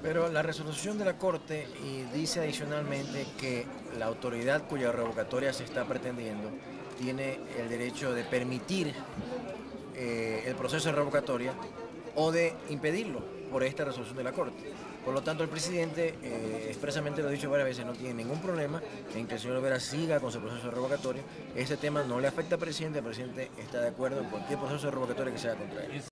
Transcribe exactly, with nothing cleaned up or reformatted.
Pero la resolución de la Corte y dice adicionalmente que la autoridad cuya revocatoria se está pretendiendo tiene el derecho de permitir eh, el proceso de revocatoria o de impedirlo por esta resolución de la Corte. Por lo tanto, el presidente eh, expresamente lo ha dicho varias veces, no tiene ningún problema en que el señor Vera siga con su proceso de revocatorio. Este tema no le afecta al presidente, el presidente está de acuerdo en cualquier proceso de revocatoria que sea contra él.